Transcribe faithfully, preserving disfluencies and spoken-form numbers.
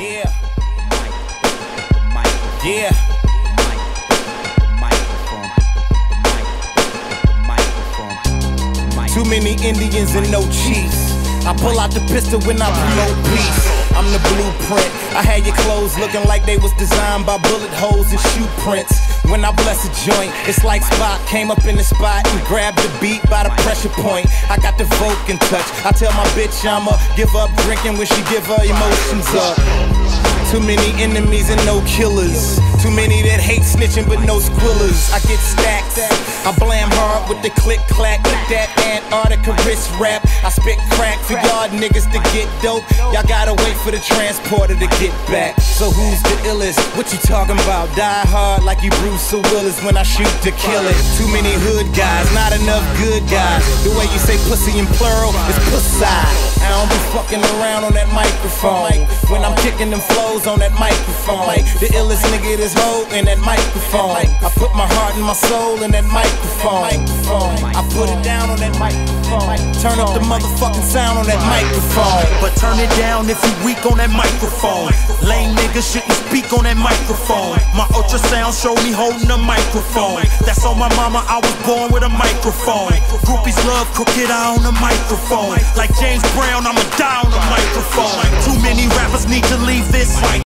Yeah. Yeah. Too many Indians and no chiefs. I pull out the pistol when I promote peace. I'm the blueprint. I had your clothes looking like they was designed by bullet holes and shoe prints. When I bless a joint, it's like Spock came up in the spot and grabbed the beat by the pressure point. I got the Vulcan touch. I tell my bitch I'ma give up drinking when she give her emotions up. Too many enemies and no killers. Too many that hate snitching but no squillers. I get stacked. I blam hard with the click clack with that Antarctica wrist rap. I spit crack for y'all niggas to get dope. Y'all gotta wait for the transporter to get back. So who's the illest? What you talking about? Die hard like you Bruce Willis when I shoot to kill it. Too many hood guys, not enough good guys. The way you say pussy in plural is pussy. I don't be fucking around on that microphone. When I'm kicking them flows on that microphone, the illest nigga this hoe in that microphone. I put my heart and my soul in that microphone. I put it down on that microphone. Turn up the motherfucking sound on that microphone. But turn it down if you weak on that microphone. Lame niggas shouldn't speak on that microphone. My ultrasound showed me holding a microphone. That's on my mama, I was born with a microphone. Groupies love crooked eye on the microphone. Like James Brown, I'ma die on the microphone. Too many rappers need to leave this.